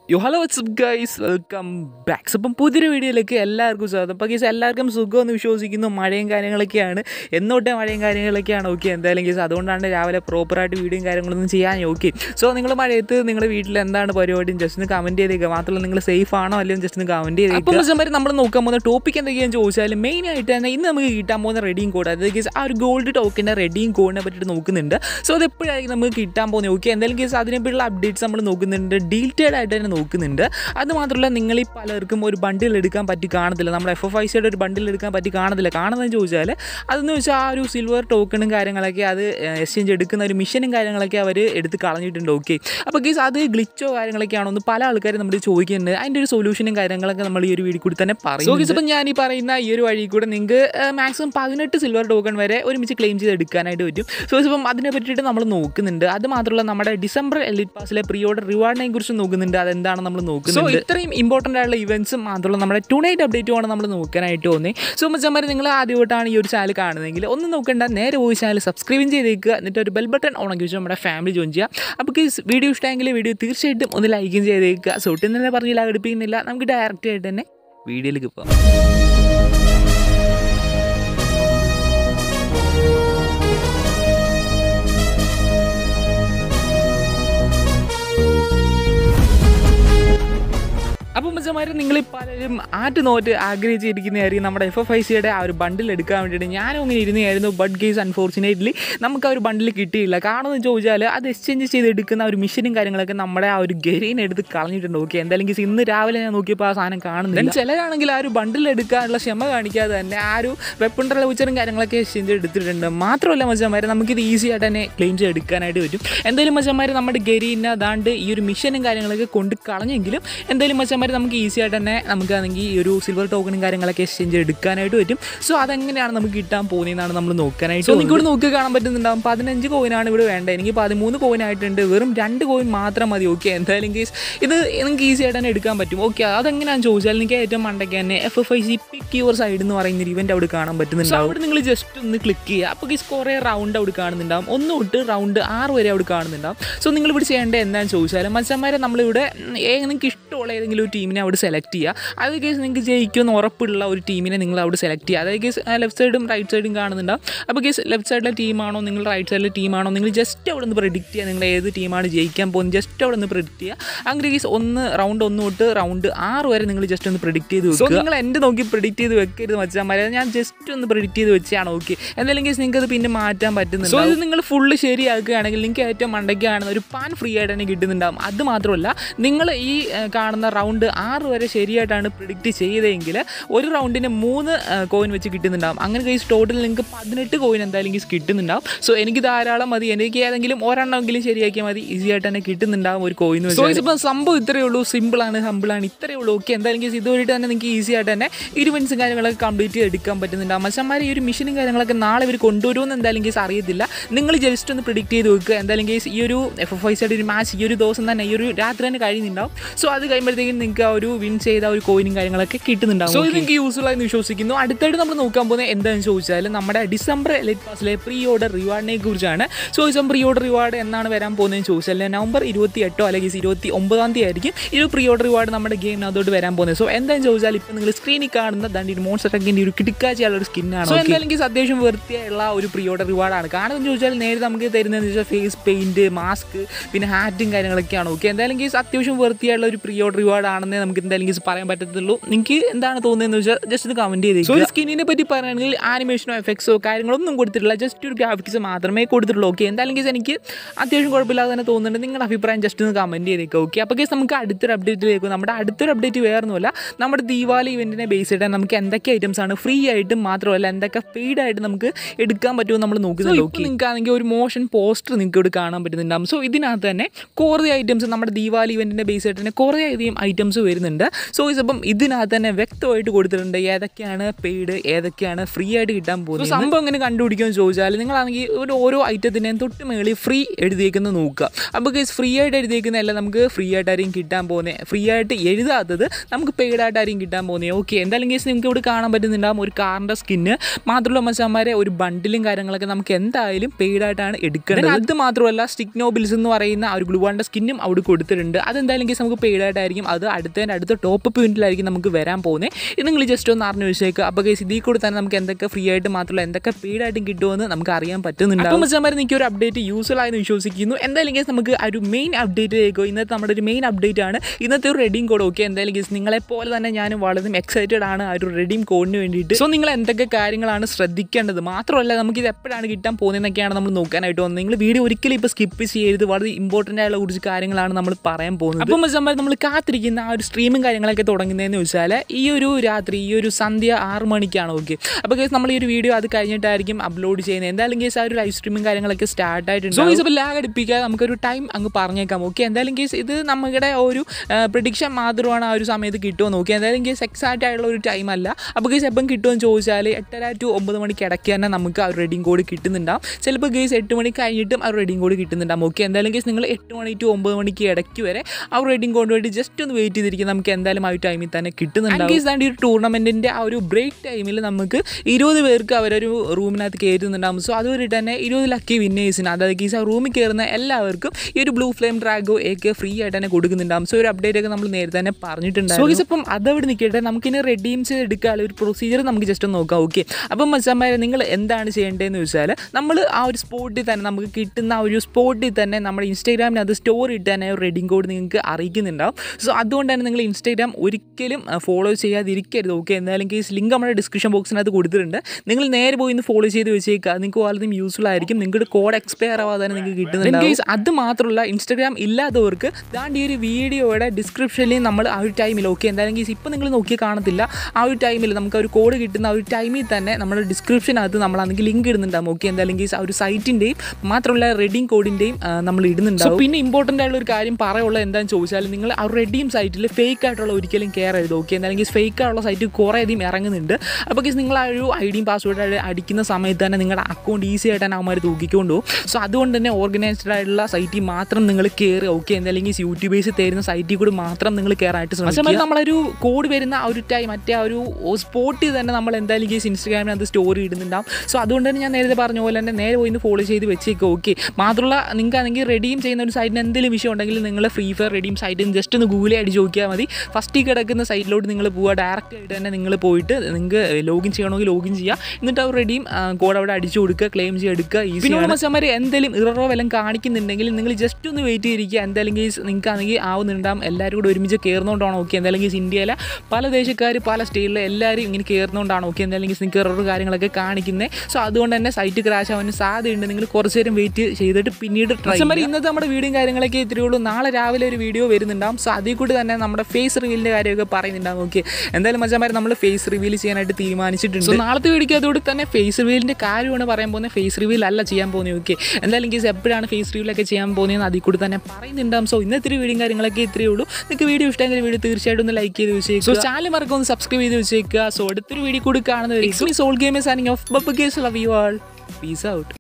Hello WhatsApp guys, welcome back. അപ്പം പുതിയൊരു വീഡിയോയിലേക്ക് എല്ലാവർക്കും സ്വാഗതം. അപ്പോൾ ഗൈസ് എല്ലാവർക്കും സുഖമെന്ന് വിശ്വസിക്കുന്നു. മഴയും കാര്യങ്ങളൊക്കെയാണ്, എന്നോട്ടേ മഴയും കാര്യങ്ങളൊക്കെയാണ്. ഓക്കെ, എന്തായാലും ഗൈസ് അതുകൊണ്ടാണ് രാവിലെ പ്രോപ്പറായിട്ട് വീഡിയോയും കാര്യങ്ങളൊന്നും ചെയ്യാൻ. ഓക്കെ, സോ നിങ്ങൾ മഴയത്ത് നിങ്ങളുടെ വീട്ടിൽ എന്താണ് പരിപാടിയും ജസ്റ്റ് ഒന്ന് കമൻറ്റ് ചെയ്തേക്കുക. മാത്രമല്ല നിങ്ങൾ സേഫ് ആണോ അല്ലയോ ജസ്റ്റ് ഒന്ന് കമൻറ്റ് ചെയ്തേക്കുക. അപ്പോൾ ദിവസം നമ്മൾ നോക്കാൻ പോകുന്ന ടോപ്പിക് എന്തൊക്കെയാണെന്ന് ചോദിച്ചാൽ മെയിനായിട്ട് തന്നെ ഇന്ന് നമുക്ക് കിട്ടാൻ പോകുന്ന റെഡിയും കോഡ്, അതായത് ഗൈസ് ആ ഒരു ഗോൾഡ് ടോക്കിൻ്റെ റെഡിയും കോഡിനെ പറ്റിയിട്ട് നോക്കുന്നുണ്ട്. സോ അത് എപ്പോഴായിരിക്കും നമുക്ക് കിട്ടാൻ പോകുന്നത്. ഓക്കെ, എന്തായാലും ഗൈസ് അതിനെപ്പറ്റിയുള്ള അപ്ഡേറ്റ്സ് നമ്മൾ നോക്കുന്നുണ്ട്, ഡീറ്റെയിൽഡ് ആയിട്ട് തന്നെ നോക്കുന്നുണ്ട്. അതുമാത്രമല്ല നിങ്ങളീ പലർക്കും ഒരു ബണ്ടിൽ എടുക്കാൻ പറ്റി കാണത്തില്ല, നമ്മുടെ FFICയുടെ ഒരു ബണ്ടിൽ എടുക്കാൻ പറ്റി കാണത്തില്ല. കാണുന്നതെന്ന് ചോദിച്ചാൽ അതെന്ന് വെച്ചാൽ ആ ഒരു സിൽവർ ടോക്കണും കാര്യങ്ങളൊക്കെ അത് എക്സ്ചേഞ്ച് എടുക്കുന്ന ഒരു മിഷനും കാര്യങ്ങളൊക്കെ അവർ എടുത്ത് കളഞ്ഞിട്ടുണ്ട്. ഓക്കെ, അപ്പോൾ ഗൈസ് അത് ഗ്ലിച്ചോ കാര്യങ്ങളൊക്കെ ആണോ എന്ന് പല ആൾക്കാരും നമ്മൾ ചോദിക്കുന്നുണ്ട്. അതിൻ്റെ ഒരു സൊല്യൂഷനും കാര്യങ്ങളൊക്കെ നമ്മൾ ഈ ഒരു വീഡിയോ കൂടി തന്നെ പറയും. സോ ഗൈസ് അപ്പോൾ ഞാൻ ഈ പറയുന്ന ഈ ഒരു വഴി കൂടെ നിങ്ങൾക്ക് മാക്സിമം 18 സിൽവർ ടോക്കൺ വരെ ഒരുമിച്ച് ക്ലെയിം ചെയ്ത് എടുക്കാനായിട്ട് പറ്റും. സോ ഇപ്പം അതിനെ പറ്റിയിട്ട് നമ്മൾ നോക്കുന്നുണ്ട്. അത് മാത്രമല്ല നമ്മുടെ ഡിസംബർ എലിറ്റ് പാസിലെ പ്രീ ഓർഡർ റിവാർഡിനെ കുറിച്ച് നോക്കുന്നുണ്ട്. അതെന്താണ് നമ്മൾ നോക്കുന്നത്. സോ ഇത്രയും ഇമ്പോർട്ടൻ്റ് ആയിട്ടുള്ള ഇവൻറ്റ്സും മാത്രമല്ല നമ്മുടെ ടുണൈറ്റ് അപ്ഡേറ്റുമാണ് നമ്മൾ നോക്കാനായിട്ട് തോന്നി. സോ മച്ചന്മാർ നിങ്ങൾ ആദ്യമായിട്ടാണ് ഈ ഒരു ചാനൽ കാണുന്നതെങ്കിൽ ഒന്നും നോക്കേണ്ട, നേരെ പോയി ചാനൽ സബ്സ്ക്രൈബ് ചെയ്തേക്കുക. എന്നിട്ട് ഒരു ബെൽ ബട്ടൺ ഓൺ ആക്കി വെച്ചാൽ നമ്മുടെ ഫാമിലി ജോയിൻ ചെയ്യുക. അപ്പോൾ വീഡിയോ ഇഷ്ടമെങ്കിൽ വീഡിയോ തീർച്ചയായിട്ടും ഒന്ന് ലൈക്കും ചെയ്തേക്കുക. സോ ഒട്ടും തന്നെ പറഞ്ഞില്ല, ഘടിപ്പിക്കുന്നില്ല, നമുക്ക് ഡയറക്റ്റ് ആയിട്ട് തന്നെ വീഡിയോയിലേക്ക് പോകാം. അപ്പം മച്ചന്മാർ നിങ്ങൾ പലരും നോറ്റ് ആഗ്രഹിച്ചിരിക്കുന്നതായിരിക്കും നമ്മുടെ FFICയുടെ ആ ഒരു ബണ്ടിൽ എടുക്കാൻ വേണ്ടിയിട്ട്. ഞാനും അങ്ങനെ ഇരുന്നായിരുന്നു. ബട്ട് ഗെയ്സ് അൺഫോർച്ചുനേറ്റ്ലി നമുക്ക് ആ ഒരു ബണ്ടിൽ കിട്ടിയില്ല. കാരണം എന്ന് ചോദിച്ചാൽ അത് എക്സ്ചേഞ്ച് ചെയ്ത് എടുക്കുന്ന ഒരു മിഷനും കാര്യങ്ങളൊക്കെ നമ്മുടെ ആ ഒരു ഗെയിനെ എടുത്ത് കളഞ്ഞിട്ടുണ്ട്. ഓക്കെ, എന്തായാലും ഗെയ്സ് ഇന്ന് രാവിലെ ഞാൻ നോക്കിയപ്പോൾ ആ സാധനം കാണുന്നില്ല. ചിലരാണെങ്കിൽ ആ ഒരു ബണ്ടിൽ എടുക്കാനുള്ള ക്ഷമ കാണിക്കാതെ തന്നെ ആ ഒരു വെപ്പൺ ട്രൗച്ചറും കാര്യങ്ങളൊക്കെ എക്സ്ചേഞ്ച് എടുത്തിട്ടുണ്ട്. മാത്രമല്ല മച്ചന്മാർ നമുക്കിത് ഈസി ആയിട്ട് തന്നെ ക്ലെയിം ചെയ്ത് എടുക്കാനായിട്ട് പറ്റും. എന്തായാലും മച്ചന്മാർ നമ്മുടെ ഗെരീനെ അതാണ്ട് ഈ ഒരു മിഷനും കാര്യങ്ങളൊക്കെ കൊണ്ട് കളഞ്ഞെങ്കിലും എന്തായാലും മച്ചന്മാർ നമുക്ക് ഈസി ആയിട്ട് തന്നെ നമുക്കാണെങ്കിൽ ഈ ഒരു സിൽവർ ടോക്കണും കാര്യങ്ങളൊക്കെ എക്സ്ചേഞ്ച് എടുക്കാനായിട്ട് പറ്റും. സോ അതെങ്ങനെയാണ് നമുക്ക് കിട്ടാൻ പോകുന്നതെന്നാണ് നമ്മൾ നോക്കാനായിട്ട്. സോ നിങ്ങൾക്ക് ഇവിടെ നോക്കി കാണാൻ പറ്റുന്നുണ്ടാവും 15 കോയിനാണ് ഇവിടെ വേണ്ടത്. എനിക്ക് 13 കോയിൻ ആയിട്ടുണ്ട്, വെറും 2 കോയിൻ മാത്രം മതി. ഓക്കെ, എന്തായാലും കേസ് ഇത് നിങ്ങൾക്ക് ഈസി ആയിട്ട് തന്നെ എടുക്കാൻ പറ്റും. ഓക്കെ, അതെങ്ങനെയാണെന്ന് ചോദിച്ചാൽ എനിക്ക് ഏറ്റവും മണ്ടയ്ക്ക് തന്നെ FFIC പിക്ക് യുവർ സൈഡ് എന്ന് പറയുന്ന ഒരു ഇവൻ്റ് അവിടെ കാണാൻ പറ്റുന്നുണ്ടാവും. അവിടെ നിങ്ങൾ ജസ്റ്റ് ഒന്ന് ക്ലിക്ക് ചെയ്യുക. അപ്പോൾ കേസ് കുറേ റൗണ്ട് അവിടെ കാണുന്നുണ്ടാവും. 1 തൊട്ട് റൗണ്ട് 6 വരെ അവിടെ കാണുന്നുണ്ടാവും. സോ നിങ്ങൾ ഇവിടെ ചെയ്യേണ്ടത് എന്താണെന്ന് ചോദിച്ചാൽ മച്ചന്മാരെ നമ്മളിവിടെ നിങ്ങൾക്ക് ഇഷ്ടമുള്ള ഏതെങ്കിലും ഒരു ടീമിനെ അവിടെ സെലക്ട് ചെയ്യുക. അത് കേസ് നിങ്ങൾക്ക് ജയിക്കുമെന്ന് ഉറപ്പുള്ള ഒരു ടീമിനെ നിങ്ങൾ അവിടെ സെലക്ട് ചെയ്യുക. അതായത് കേസ് ലെഫ്റ്റ് സൈഡും റൈറ്റ് സൈഡും കാണുന്നുണ്ടാവും. അപ്പോൾ കേസ് ലെഫ്റ്റ് സൈഡിലെ ടീമാണോ നിങ്ങൾ റൈറ്റ് സൈഡിലെ ടീമാണോ നിങ്ങൾ ജസ്റ്റ് അവിടെ നിന്ന് പ്രെഡിക്റ്റ് ചെയ്യുക. നിങ്ങൾ ഏത് ടീമാണ് ജയിക്കാൻ പോകുന്നത് ജസ്റ്റ് അവിടെ നിന്ന് പ്രെഡിക്റ്റ് ചെയ്യുക. അങ്ങനെ കേസ് റൗണ്ട് 1 തൊട്ട് റൗണ്ട് 6 വരെ നിങ്ങൾ ജസ്റ്റ് ഒന്ന് പ്രെഡിക്റ്റ് ചെയ്ത് വെക്കുക. സോ നിങ്ങൾ എൻ്റെ നോക്കി പ്രെഡിക്റ്റ് ചെയ്ത് വെക്കരുത് മച്ചാന്മാരെ, ഞാൻ ജസ്റ്റ് ഒന്ന് പ്രെഡിക്റ്റ് ചെയ്ത് വെച്ചാണ്. ഓക്കെ, എന്തായാലും കേസ് നിങ്ങൾക്ക് അത് പിന്നെ മാറ്റാൻ പറ്റുന്നുണ്ട്. സോ ഇത് നിങ്ങൾ ഫുള്ള് ശരിയാക്കുകയാണെങ്കിൽ നിങ്ങൾക്ക് ഏറ്റവും മണ്ടയ്ക്കാണ് ഒരു പാൻ ഫ്രീ ആയിട്ട് തന്നെ കിട്ടുന്നുണ്ടാവും. അത് മാത്രമല്ല നിങ്ങൾ ഈ കാണുന്ന റൗണ്ട് 6 വരെ ശരിയായിട്ടാണ് പ്രിഡിക്റ്റ് ചെയ്തതെങ്കിൽ ഒരു റൗണ്ടിന് 3 കോയിൻ വെച്ച് കിട്ടുന്നുണ്ടാവും. അങ്ങനെ കേസ് ടോട്ടൽ നിങ്ങൾക്ക് 18 കോയിൻ എന്തായാലും കേസ് കിട്ടുന്നുണ്ടാവും. സോ എനിക്ക് ധാരാളം മതി, എനിക്ക് ഏതെങ്കിലും ഒരെണ്ണമെങ്കിലും ശരിയാക്കിയാൽ മതി, ഈസി ആയിട്ട് തന്നെ കിട്ടുന്നുണ്ടാവും ഒരു കോയിൻ. സോ ഇപ്പം സംഭവം ഇത്രയേ ഉള്ളൂ, സിമ്പിളാണ്, ഹമ്പിളാണ്, ഇത്രയേ ഉള്ളൂ. ഓക്കെ, എന്തായാലും കേസ് ഇതുവരെയിട്ട് തന്നെ നിങ്ങൾക്ക് ഈസി ആയിട്ട് തന്നെ ഇവൻറ്റ്സും കാര്യങ്ങളൊക്കെ കംപ്ലീറ്റ് ചെയ്ത് എടുക്കാൻ പറ്റുന്നുണ്ടാവും. മച്ചന്മാർ ഈ ഒരു മിഷനും കാര്യങ്ങളൊക്കെ നാളെ ഇവർ കൊണ്ടുവരുമെന്ന് എന്തായാലും കേസ് അറിയത്തില്ല. നിങ്ങൾ ജസ്റ്റ് ഒന്ന് പ്രിഡിക്റ്റ് ചെയ്ത് വെക്കുക. എന്തായാലും കേസ് ഈ ഒരു FFICയുടെ ഒരു മാച്ച് ഈ ഒരു ദിവസം തന്നെ ഈ ഒരു രാത്രി തന്നെ കഴിയുന്നുണ്ടാവും. സോ അത് കഴിയുമ്പോഴത്തേക്കും നിങ്ങൾക്ക് ആ ഒരു വിൻ ചെയ്ത ഒരു കോയിനും കാര്യങ്ങളൊക്കെ കിട്ടുന്നുണ്ടാവും. സോ ഇത് നിങ്ങൾക്ക് യൂസ്ഫുൾ ആയി വിശ്വസിക്കുന്നു. അടുത്തായിട്ട് നമ്മൾ നോക്കാൻ പോകുന്നത് എന്താണെന്ന് ചോദിച്ചാൽ നമ്മുടെ ഡിസംബർ എലിറ്റ് പാസിലെ പ്രീ ഓർഡർ റിവാർഡിനെ കുറിച്ചാണ്. So December pre order reward എന്നാണ് വരാൻ പോകുന്നതെന്ന് ചോദിച്ചാൽ നവംബർ 28 അല്ലെങ്കിൽ 29 തീയതി ആയിരിക്കും ഈ ഒരു പ്രീ ഓർഡർ റിവാർഡ് നമ്മുടെ ഗെയിമിനകത്തോട്ട് വരാൻ പോകുന്നത്. സോ എന്താണെന്ന് ചോദിച്ചാൽ ഇപ്പോൾ നിങ്ങൾ സ്ക്രീനിൽ കാണുന്ന ദാണ്ട് മോൺസ്റ്റർ ട്രക്കിൻ്റെ ഒരു കിടക്കാച്ചിയുള്ള ഒരു സ്കിന്നാണ്. സോ എന്തായാലും അത്യാവശ്യം വൃത്തിയായുള്ള ഒരു പ്രീ ഓർഡർ റിവാർഡാണ്. കാരണം എന്ന് ചോദിച്ചാൽ നേരെ നമുക്ക് തരുന്നതെന്ന് വെച്ചാൽ ഫേസ് പെയിൻറ്റ്, മാസ്ക്, പിന്നെ ഹാറ്റും കാര്യങ്ങളൊക്കെയാണ്. ഓക്കെ, എന്തായാലും കേസ് അത്യാവശ്യം വൃത്തിയായുള്ള ഒരു പ്രീ ഓർഡർ റിവാർഡ് ആണെന്ന് നമുക്ക് എന്തായാലും കേസ് പറയാൻ പറ്റത്തുള്ളൂ. നിങ്ങൾക്ക് എന്താണ് തോന്നുന്നതെന്ന് വെച്ചാൽ ജസ്റ്റ് ഒന്ന് കമൻറ്റ് ചെയ്തേക്കുക. സോ സ്കിന്നിനെ പറ്റി പറയുകയാണെങ്കിൽ ആനിമേഷനോ എഫക്ട്സോ കാര്യങ്ങളൊന്നും കൊടുത്തിട്ടില്ല, ജസ്റ്റ് ഒരു ഗ്രാഫിക്സ് മാത്രമേ കൊടുത്തിട്ടുള്ളൂ. ഓക്കെ, എന്തായാലും കേസ് എനിക്ക് അത്യാവശ്യം കുഴപ്പമില്ലാതെ തന്നെ തോന്നുന്നുണ്ട്. നിങ്ങളുടെ അഭിപ്രായം ജസ്റ്റ് ഒന്ന് കമൻറ്റ് ചെയ്തേക്കുക. ഓക്കെ, അപ്പോൾ കേസ് നമുക്ക് അടുത്തൊരു അപ്ഡേറ്റിലേക്ക്. നമ്മുടെ അടുത്തൊരു അപ്ഡേറ്റ് വേറൊന്നുമല്ല, നമ്മുടെ ദീപാവലി ഇവൻറ്റിനെ ബേസ് ചെയ്താൽ നമുക്ക് എന്തൊക്കെ ഐറ്റംസ് ആണ് ഫ്രീ ആയിട്ടും മാത്രമല്ല എന്തൊക്കെ പെയ്ഡ് ആയിട്ട് നമുക്ക് എടുക്കാൻ പറ്റുമോ നമ്മൾ നോക്കുന്നത്. ഓക്കെ, നിങ്ങൾക്കാണെങ്കിൽ ഒരു മോഷൻ പോസ്റ്റർ നിങ്ങൾക്ക് ഇവിടെ കാണാൻ പറ്റുന്നുണ്ടാകും. സോ ഇതിനകത്ത് തന്നെ കുറേ ഐറ്റംസ് നമ്മുടെ ദീപാവലി ഇവൻറ്റിൻ്റെ ബേസ് ആയിട്ട് തന്നെ കുറേ അധികം ഐറ്റംസ് വരുന്നുണ്ട്. സോ ഇപ്പം ഇതിനകത്ത് തന്നെ വ്യക്തമായിട്ട് കൊടുത്തിട്ടുണ്ട് ഏതൊക്കെയാണ് പെയ്ഡ് ഏതൊക്കെയാണ് ഫ്രീ ആയിട്ട് കിട്ടാൻ പോകുന്നത്. സംഭവം എങ്ങനെ കണ്ടുപിടിക്കുമെന്ന് ചോദിച്ചാൽ നിങ്ങളാണെങ്കിൽ ഓരോ ഐറ്റത്തിൻ്റെയും തൊട്ട് മേളിൽ ഫ്രീ എഴുതിയേക്കുന്നത് നോക്കുക. അപ്പോൾ ഫ്രീ ആയിട്ട് എഴുതിയേക്കുന്നതല്ല നമുക്ക് ഫ്രീ ആയിട്ടായിരിക്കും കിട്ടാൻ പോകുന്നത്. ഫ്രീ ആയിട്ട് എഴുതാത്തത് നമുക്ക് പെയ്ഡ് ആയിട്ടായിരിക്കും കിട്ടാൻ പോകുന്നത്. ഓക്കെ, എന്തായാലും കേസ് നിങ്ങൾക്ക് ഇവിടെ കാണാൻ പറ്റുന്നുണ്ടാകും ഒരു കാറിൻ്റെ സ്കിന്ന്. മാത്രമല്ല മച്ചാന്മാരെ ഒരു ബണ്ടിലും കാര്യങ്ങളൊക്കെ നമുക്ക് എന്തായാലും പെയ്ഡ് ആയിട്ടാണ് എടുക്കേണ്ടത്. അത് മാത്രമല്ല സ്റ്റിക് നോബിൽസ് എന്ന് പറയുന്ന ഒരു ഗ്ലൂവാളിൻ്റെ സ്കിന്നും അവിടെ കൊടുത്തിട്ടുണ്ട്. അതെന്തായാലും കേസ് നമുക്ക് പെയ്ഡ് ആയിട്ട് ഇവൻറ്റിലായിരിക്കും, അത് അടുത്ത ടോപ്പ് അപ്പ് ഇവൻറ്റിലായിരിക്കും നമുക്ക് വരാൻ പോകുന്നത്. ഇത് നിങ്ങൾ ജസ്റ്റ് ഒന്ന് അറിഞ്ഞു വെച്ചേക്കുക. അപ്പോൾ ഗൈസ് ഇതിൽ കൂടെ തന്നെ നമുക്ക് എന്തൊക്കെ ഫ്രീ ആയിട്ട് മാത്രമല്ല എന്തൊക്കെ പെയ്ഡായിട്ടും കിട്ടുമെന്ന് നമുക്ക് അറിയാൻ പറ്റുന്നുണ്ട്. അപ്പോൾ മച്ചാന്മാരെ എനിക്ക് ഒരു അപ്ഡേറ്റ് യൂസ്ഫുൾ ആയെന്ന് വിശ്വസിക്കുന്നു. എന്തായാലും ഗൈസ് നമുക്ക് ഒരു മെയിൻ അപ്ഡേറ്റിലേക്കോ. ഇന്നത്തെ നമ്മുടെ ഒരു മെയിൻ അപ്ഡേറ്റ് ആണ് ഇന്നത്തെ ഒരു റെഡീം കോഡ്. ഓക്കെ, എന്തായാലും ഗൈസ് നിങ്ങളെപ്പോലെ തന്നെ ഞാനും വളരെ എക്സൈറ്റഡ് ആണ് ആ ഒരു റെഡീം കോഡിന് വേണ്ടിയിട്ട്. സോ നിങ്ങൾ എന്തൊക്കെ കാര്യങ്ങളാണ് ശ്രദ്ധിക്കേണ്ടത്, മാത്രമല്ല നമുക്കിത് എപ്പോഴാണ് കിട്ടാൻ പോകുന്നതെന്നൊക്കെയാണ് നമ്മൾ നോക്കാനായിട്ട് വന്നത്. നിങ്ങൾ വീഡിയോ ഒരിക്കലും ഇപ്പോൾ സ്കിപ്പ് ചെയ്യരുത്. വളരെ ഇമ്പോർട്ടൻ്റ് ആയുള്ള കുറച്ച് കാര്യങ്ങളാണ് നമ്മൾ പറയാൻ പോകുന്നത്. അപ്പോൾ മച്ചാന്മാരെ നമ്മൾ കാത്തിരിക്കുന്ന ആ ഒരു സ്ട്രീമും കാര്യങ്ങളൊക്കെ തുടങ്ങുന്നതെന്ന് വെച്ചാൽ ഈ ഒരു രാത്രി ഈ ഒരു സന്ധ്യ 6 മണിക്കാണ്. ഓക്കെ, അപ്പോൾ ഗൈസ് നമ്മൾ ഈ ഒരു വീഡിയോ അത് കഴിഞ്ഞിട്ടായിരിക്കും അപ്ലോഡ് ചെയ്യുന്നത്. എന്തായാലും ഗൈസ് ആ ഒരു ലൈവ് സ്ട്രീമും കാര്യങ്ങളൊക്കെ സ്റ്റാർട്ട് ആയിട്ടുണ്ട്. സോ ഗൈസ് അപ്പോൾ ലാഗ് അടിപ്പിക്കുക, നമുക്കൊരു ടൈം അങ്ങ് പറഞ്ഞേക്കാം. ഓക്കെ, എന്തായാലും ഗൈസ് ഇത് നമ്മുടെ ഒരു പ്രിഡിക്ഷൻ മാത്രമാണ് ആ ഒരു സമയത്ത് കിട്ടുമോ നോക്കി. എന്തായാലും ഗൈസ് എക്സാക്റ്റ് ആയിട്ടുള്ള ഒരു ടൈം അല്ല. അപ്പോൾ ഗൈസ് എപ്പം കിട്ടുമെന്ന് ചോദിച്ചാൽ 8:30 to 9 മണിക്ക് ഇടയ്ക്ക് തന്നെ നമുക്ക് ആ ഒരു റെഡീം കോഡ് കിട്ടുന്നുണ്ടാവും. ചിലപ്പോൾ ഗൈസ് 8 മണി കഴിഞ്ഞിട്ടും ആ ഒരു റെഡീം കോഡ് കിട്ടുന്നുണ്ടാവും. ഓക്കെ, എന്തായാലും ഗൈസ് നിങ്ങൾ 8 മണി to 9 മണിക്ക് ഇടയ്ക്ക് വരെ ആ ഒരു റെഡീം കോഡിന് വേണ്ടി ജസ്റ്റ് ഒന്ന് വെയിറ്റ് ചെയ്തിരിക്കും. നമുക്ക് എന്തായാലും ആ ഒരു ടൈമിൽ തന്നെ കിട്ടുന്നുണ്ടാവും. ഗൈസ് ഈ ഒരു ടൂർണമെൻറ്റിൻ്റെ ആ ഒരു ബ്രേക്ക് ടൈമിൽ നമുക്ക് 20 പേർക്ക് അവരൊരു റൂമിനകത്ത് കയറ്റുന്നുണ്ടാകും. സോ അതുവരെ തന്നെ 20 ലക്കി വിന്നേഴ്സിന്, അതായത് ഗൈസ് ആ റൂമിൽ കയറുന്ന എല്ലാവർക്കും ഈ ഒരു ബ്ലൂ ഫ്ലെയിം ഡ്രാഗോ ഒക്കെ ഫ്രീ ആയിട്ട് തന്നെ കൊടുക്കുന്നുണ്ടാകും. സോ ഒരു അപ്ഡേറ്റ് ഒക്കെ നമ്മൾ നേരത്തെ തന്നെ പറഞ്ഞിട്ടുണ്ടായിരുന്നു. സോ ഗൈസ് അപ്പം അതവിടെ നിൽക്കട്ടെ, നമുക്കിനി റെഡീംസ് എടുക്കാനുള്ള ഒരു പ്രൊസീജിയർ നമുക്ക് ജസ്റ്റ് ഒന്ന് നോക്കാം. ഓക്കെ, അപ്പം മച്ചാന്മാരെ നിങ്ങൾ എന്താണ് ചെയ്യേണ്ടതെന്ന് വെച്ചാൽ നമ്മൾ ആ ഒരു സ്പോട്ടിൽ തന്നെ നമുക്ക് കിട്ടുന്ന ആ ഒരു സ്പോട്ടിൽ തന്നെ നമ്മുടെ ഇൻസ്റ്റാഗ്രാമിനകത്ത് സ്റ്റോറി ഇട്ട് തന്നെ ഒരു റെഡീം കോഡ് നിങ്ങൾക്ക് അറിയിക്കുന്നുണ്ടാവും. സോ അതുകൊണ്ട് തന്നെ നിങ്ങൾ ഇൻസ്റ്റാഗ്രാം ഒരിക്കലും ഫോളോ ചെയ്യാതിരിക്കരുത്. ഓക്കെ, എന്തായാലും കേസ് ലിങ്ക് നമ്മുടെ ഡിസ്ക്രിപ്ഷൻ ബോക്സിനകത്ത് കൊടുത്തിട്ടുണ്ട്. നിങ്ങൾ നേരെ പോയി ഒന്ന് ഫോളോ ചെയ്ത് വെച്ചേക്കുക. നിങ്ങൾക്ക് വളരെയും യൂസ്ഫുൾ ആയിരിക്കും. നിങ്ങളുടെ കോഡ് എക്സ്പയർ ആവാതെ തന്നെ നിങ്ങൾക്ക് കിട്ടുന്നുണ്ട്. കേസ് അത് മാത്രമല്ല ഇൻസ്റ്റാഗ്രാം ഇല്ലാത്തവർക്ക് ദാണ്ട് ഈ ഒരു വീഡിയോയുടെ ഡിസ്ക്രിപ്ഷനിൽ നമ്മൾ ആ ഒരു ടൈമിൽ, ഓക്കെ എന്തായാലും കേസ് ഇപ്പോൾ നിങ്ങൾ നോക്കി കാണത്തില്ല, ആ ഒരു ടൈമിൽ നമുക്ക് ആ ഒരു കോഡ് കിട്ടുന്ന ആ ഒരു ടൈമിൽ തന്നെ നമ്മുടെ ഡിസ്ക്രിപ്ഷനകത്ത് നമ്മളാണെങ്കിൽ ലിങ്ക് ഇടുന്നുണ്ടാകും. ഓക്കെ, എന്തായാലും കേസ് ആ ഒരു സൈറ്റിൻ്റെയും മാത്രമല്ല റെഡീം കോഡിൻ്റെയും നമ്മൾ ഇടുന്നുണ്ടാവും. പിന്നെ ഇമ്പോർട്ടൻ്റ് ആയിട്ടുള്ള ഒരു കാര്യം പറയുള്ളത് എന്താണെന്ന് ചോദിച്ചാൽ നിങ്ങൾ ആ റെഡീം സൈറ്റിൽ ഫേക്ക് ആയിട്ടുള്ള ഒരിക്കലും കെയർ ചെയ്ത്. ഓക്കെ, എന്തായാലും കേസ് ഫേക്ക് ആയിട്ടുള്ള സൈറ്റ് കുറേ അധികം ഇറങ്ങുന്നുണ്ട്. അപ്പോൾ കേസ് നിങ്ങൾ ആ ഒരു ഐഡിയും പാസ്വേഡ് അടിക്കുന്ന സമയത്ത് തന്നെ നിങ്ങളുടെ അക്കൗണ്ട് ഈസി ആയിട്ട് തന്നെ അവന്മാർ തൂക്കിക്കൊണ്ട് പോകും. സോ അതുകൊണ്ട് തന്നെ ഓർഗനൈസ്ഡ് ആയിട്ടുള്ള സൈറ്റിൽ മാത്രം നിങ്ങൾ കയറുക. ഓക്കെ, എന്തായാലും കേസ് യൂട്യൂബേഴ്സ് തരുന്ന സൈറ്റിൽ കൂടി മാത്രം നിങ്ങൾ കയറാനായിട്ട് ശ്രമിക്കുക. നമ്മളൊരു കോഡ് വരുന്ന ആ ഒരു ടൈം മറ്റേ ആ ഒരു സ്പോട്ടിൽ തന്നെ നമ്മൾ എന്തായാലും കേസ് ഇൻസ്റ്റാഗ്രാമിനകത്ത് സ്റ്റോറി ഇടുന്നുണ്ടാവും. സോ അതുകൊണ്ട് തന്നെ ഞാൻ നേരത്തെ പറഞ്ഞ പോലെ തന്നെ നേരെ പോയി ഫോളോ ചെയ്ത് വെച്ചേക്കുക. ഓക്കെ, മാത്രമല്ല നിങ്ങൾക്കാണെങ്കിൽ റെഡീം ചെയ്യുന്ന ഒരു സൈറ്റിന് എന്തെങ്കിലും വിഷയം ഉണ്ടെങ്കിൽ നിങ്ങൾ ഫ്രീ ഫയർ റെഡീം സൈറ്റിൽ ജസ്റ്റ് ഒന്ന് ഗൂഗിളിൽ അടിച്ച് നോക്കിയാൽ മതി. ഫസ്റ്റ് കിടക്കുന്ന സൈറ്റിലോട്ട് നിങ്ങൾ പോവുക. ഡയറക്റ്റ് ആയിട്ട് തന്നെ നിങ്ങൾ പോയിട്ട് നിങ്ങൾക്ക് ലോഗിൻ ചെയ്യണമെങ്കിൽ ലോഗിൻ ചെയ്യുക. എന്നിട്ട് ആ റെഡീം കോഡ് അവിടെ അടിച്ചു കൊടുക്കുക, ക്ലെയിം ചെയ്തെടുക്കുക. ഈസിയാണ്. മച്ചാന്മാർ എന്തെങ്കിലും ഇററോ വല്ലതും കാണിക്കുന്നുണ്ടെങ്കിൽ നിങ്ങൾ ജസ്റ്റ് ഒന്ന് വെയിറ്റ് ചെയ്തിരിക്കുക. എന്തായാലും കേസ് നിങ്ങൾക്കാണെങ്കിൽ ആവുന്നുണ്ടാകും. എല്ലാവരും കൂടെ ഒരുമിച്ച് കയറുന്നതുകൊണ്ടാണ്. ഓക്കെ, എന്തായാലും കേസ് ഇന്ത്യയിലെ പല ദേശക്കാർ പല സ്റ്റേറ്റിലെ എല്ലാവരും ഇങ്ങനെ കയറുന്നതുകൊണ്ടാണ്. ഓക്കെ, എന്തായാലും കേസ് നിങ്ങൾക്ക് ഇറർ കാര്യങ്ങളൊക്കെ കാണിക്കുന്നത്. സോ അതുകൊണ്ട് തന്നെ സൈറ്റ് ക്രാഷ് ആവാൻ സാധ്യതയുണ്ട്. നിങ്ങൾ കുറച്ച് നേരം വെയിറ്റ് ചെയ്തിട്ട് പിന്നീട് ട്രൈ ചെയ്യാം. ഇന്നത്തെ നമ്മുടെ വീഡിയോയും കാര്യങ്ങളൊക്കെ ഇത്രയേ ഉള്ളൂ. നാളെ രാവിലെ ഒരു വീഡിയോ വരുന്നുണ്ടാകും. സോ അതിൽ കൂടി തന്നെ നമ്മുടെ ഫേസ് റിവീലിൻ്റെ കാര്യമൊക്കെ പറയുന്നുണ്ടാകും. ഓക്കെ, എന്തായാലും മച്ചാന്മാർ നമ്മൾ ഫേസ് റിവീൽ ചെയ്യാനായിട്ട് തീരുമാനിച്ചിട്ടുണ്ട്. സോ നാളത്തെ വീഡിയോ അതോടെ തന്നെ ഫേസ് റിവീലിൻ്റെ കാര്യമാണ് പറയാൻ പോകുന്നത്. ഫേസ് റിവീൽ അല്ല ചെയ്യാൻ പോകുന്നത്. ഓക്കെ, എന്തായാലും കേസ് എപ്പോഴാണ് ഫേസ് റിവീലൊക്കെ ചെയ്യാൻ പോകുന്നതെന്ന് അതിൽ കൂടി തന്നെ പറയുന്നുണ്ടാകും. സോ ഇന്നത്തെ വീഡിയോയും കാര്യങ്ങളൊക്കെ ഇത്രയേ ഉള്ളൂ. നിങ്ങൾക്ക് വീഡിയോ ഇഷ്ടമെങ്കിൽ വീഡിയോ തീർച്ചയായിട്ടും ഒന്ന് ലൈക്ക് ചെയ്ത് വെച്ചേക്കുക. സോ ചാനൽ മറക്കും ഒന്ന് സബ്സ്ക്രൈബ് ചെയ്ത് വെച്ചേക്കുക. സോ അടുത്തൊരു വീഡിയോ കൂടി കാണുന്നത് soul game signing off. Bye guys, love you all. Peace out.